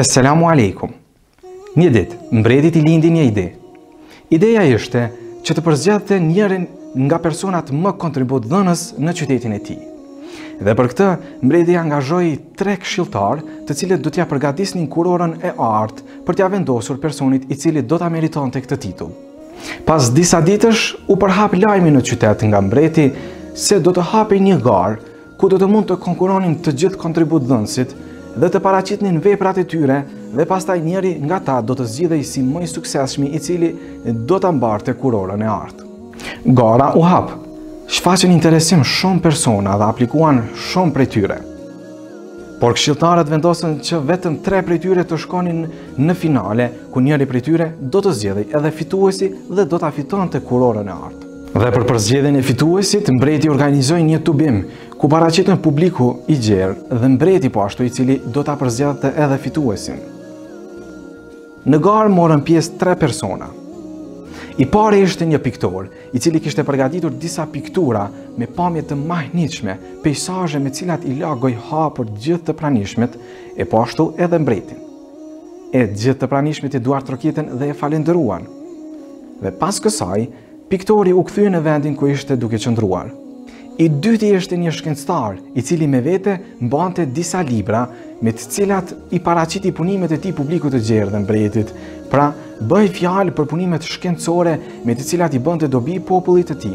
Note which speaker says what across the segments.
Speaker 1: Assalamu alaikum. Një ditë, mbretit I lindi një ide. Ideja ishte që të përzgjedhte njërin nga personat më kontributdhënës në qytetin e tij. Dhe për këtë, mbreti angazhoi 3 këshilltar, të cilët do t'ia përgatisnin kurorën e artë për t'ia vendosur personit I cili do ta meritonte këtë titull. Pas disa ditësh, u përhap lajmi në qytet nga mbreti se do të hapej një garë ku do të mund të konkuronin të gjithë kontributdhënësit dhe të paraqitnin veprat e tyre, dhe pastaj njëri nga ta do të zgjidhej si më I suksesshmi I cili do ta mbarte kurorën e artë. Gara u hap. Shfaqen interesim shumë persona dhe aplikuan shumë prej tyre. Por këshilltarët vendosën që vetëm 3 prej tyre të shkonin në finale, ku njëri prej tyre do të zgjedhej edhe fituesi dhe do ta fitonte kurorën e artë. Dhe për përzgjedhjen e fituesit, mbreti organizoi një tubim ku paraqitën publiku I gjerë dhe mbreti po ashtu I cili do ta përzgjedhte edhe fituesin. Në garë morën pjesë 3 persona. I pari ishte një piktor, I cili kishte përgatitur disa piktura me pamje të mahnitshme, peizazhe me cilat I la gojë hapur gjithë të pranishmet, e po ashtu edhe mbretin. E gjithë të pranishmet I duart trokitën dhe e falenderuan. Dhe pas kësaj, piktori u kthye në vendin ku ishte duke qëndruar. I dyti ishte një shkencëtar, I cili me vete mbante disa libra me të cilat I paraqiti punimet e tij publikut të gjerë dhe mbretit, pra bëj fjalë për punimet shkencore me të cilat I bënte dobi popullit të tij.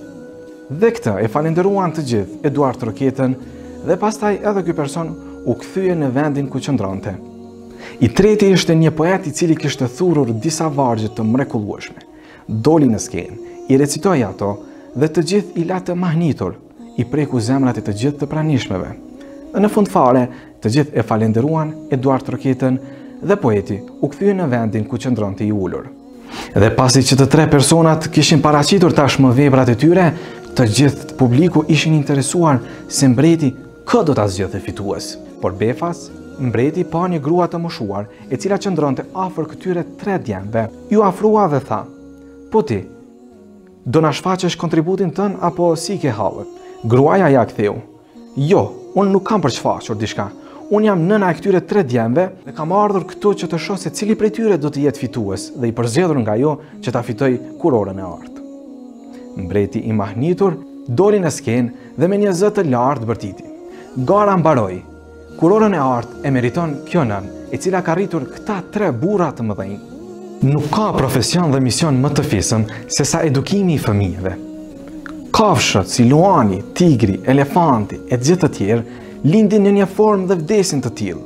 Speaker 1: Dhe këtë e falenderuan të gjithë, e duart trokitën, dhe pastaj edhe ky person u kthye në vendin ku qëndronte. I treti ishte një poet I cili kishte thurur disa vargje të mrekullueshme. Doli në skenë, I recitoi ato dhe të gjithë I la të mahnitur, I preku zemrat e të gjithë të pranishmeve. Dhe në fund fare, të gjithë e falenderuan, e duart trokitën, dhe poeti u kthye në vendin ku qëndronte I ulur. Dhe pasi që të 3 personat kishin paraqitur tashmë veprat e tyre, të gjithë publiku ishin interesuar se mbreti kë do ta zgjedhte fitues. Por befas, mbreti pa një grua të moshuar, e cila qëndronte afër këtyre 3 djemve, ju afrua dhe tha: "Po ti, do na shfaqesh kontributin tën apo si ke hallët?" Gruaja ja ktheu: "Jo, unë nuk kam për shfaqur diçka. Unë jam nëna e këtyre 3 djemve dhe kam ardhur këtu që të shoh se cili prej tyre do të jetë fitues dhe I përzgjedhur nga jo që ta fitoj kurorën e artë." Mbreti I mahnitur doli në skenë dhe me një zë të lartë bërtiti: "Gara mbaroi. Kurorën e artë e meriton kjo nën, e cila ka rritur këta 3 burra të mëdhenj. Nuk ka profesion dhe mision më të fisëm se sa edukimi I fëmijëve. Kafshët si luani, tigri, elefanti e gjithë të tjerë lindin në një formë dhe vdesin të tillë.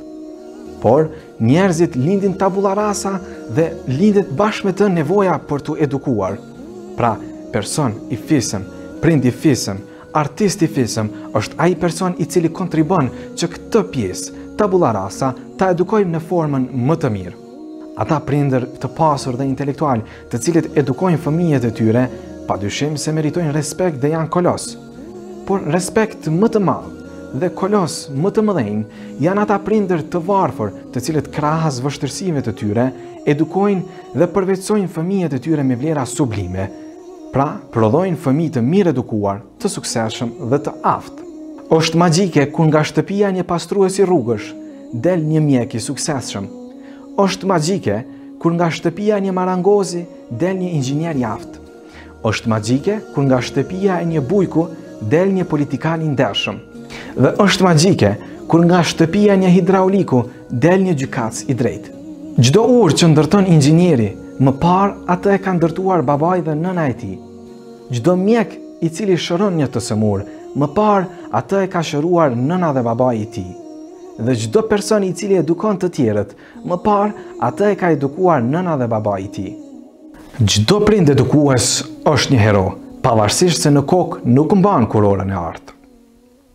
Speaker 1: Por njerëzit lindin tabula rasa dhe lindet bashkë me të nevoja për t'u edukuar. Pra, person I fisëm, prind I fisëm, artist I fisëm është ai person I cili kontribon që këtë pjesë, tabula rasa, ta edukojmë në formën më të mirë. Ata prindër të pasur dhe intelektual, të cilët edukojnë fëmijët e tyre, padyshim se meritojnë respekt dhe janë kolos. Por respekt më të madh dhe kolos më të mëdhenj janë ata prindër të varfër, të cilët krahas vështirësive të tyre, edukojnë dhe përveçsojnë fëmijët e tyre me vlera sublime. Pra, prodhojnë fëmijë të mirë edukuar, të suksesshëm dhe të aftë. Është magjike kur nga shtëpia një pastruesi rrugësh del një mjek I suksesshëm. Është magjike kur nga shtëpia një marangozi del një inxhinier I aftë. Është magjike kur nga shtëpia e një bujku del një politikan I ndershëm. Dhe është magjike kur nga shtëpia e një hidrauliku del një gjykatës I drejtë. Çdo urë që ndërton inxhinieri, më parë atë e ka ndërtuar babai dhe nëna e tij. Çdo mjek I cili shëron një të sëmurë, më parë atë e ka shëruar nëna dhe babai I tij. Dhe çdo person I cili edukon të tjerët, më parë atë e ka edukuar nëna dhe babai I tij. Çdo prind edukues është një hero, pavarësisht se në kokë nuk mban kurorën e artë."